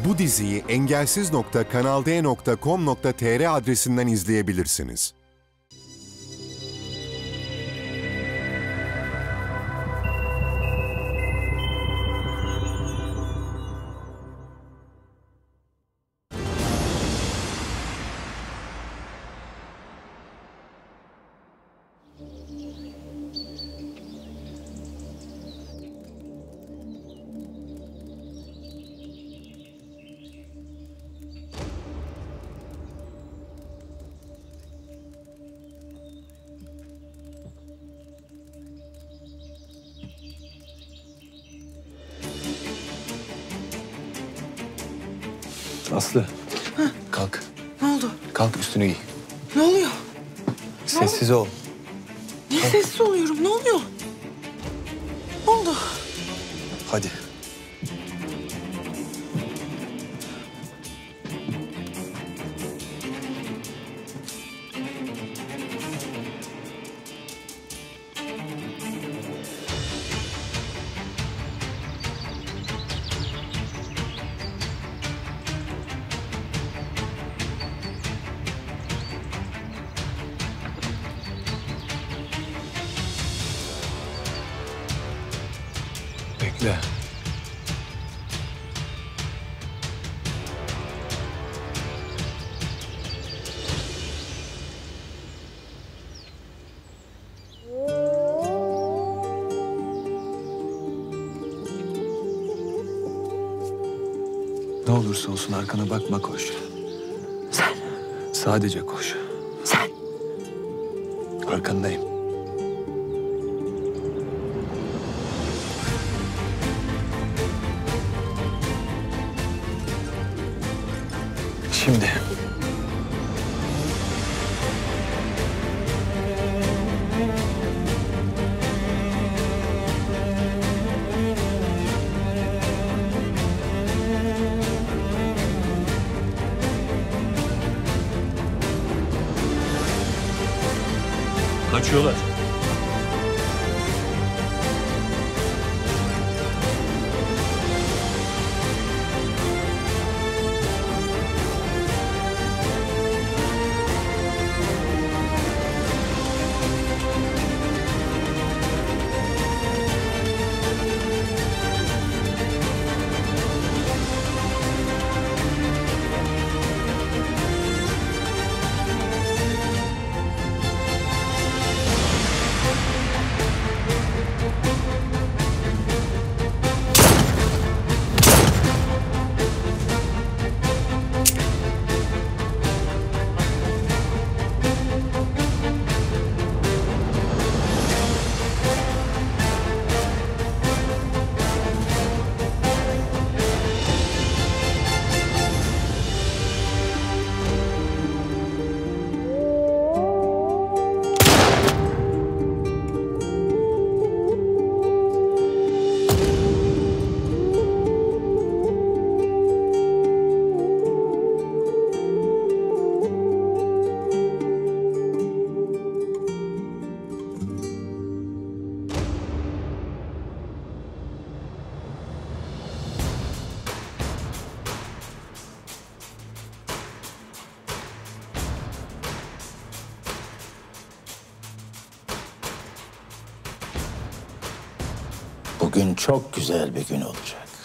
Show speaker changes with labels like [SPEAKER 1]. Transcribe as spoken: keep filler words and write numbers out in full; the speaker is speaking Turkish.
[SPEAKER 1] Bu diziyi engelsiz nokta kanal d nokta com nokta t r adresinden izleyebilirsiniz.
[SPEAKER 2] Aslı.
[SPEAKER 3] Heh.
[SPEAKER 2] Kalk.
[SPEAKER 3] Ne oldu?
[SPEAKER 2] Kalk, üstünü giy.
[SPEAKER 3] Ne oluyor?
[SPEAKER 2] Sessiz
[SPEAKER 3] ne
[SPEAKER 2] ol.
[SPEAKER 3] Niye sessiz oluyorum? Ne oluyor? Ne oldu?
[SPEAKER 2] Hadi. Bekle. Ne olursa olsun arkana bakma, koş.
[SPEAKER 3] Sen.
[SPEAKER 2] Sadece koş.
[SPEAKER 3] Sen.
[SPEAKER 2] Arkandayım. Şimdi.
[SPEAKER 4] Kaçıyorlar.
[SPEAKER 5] Bugün çok güzel bir gün olacak.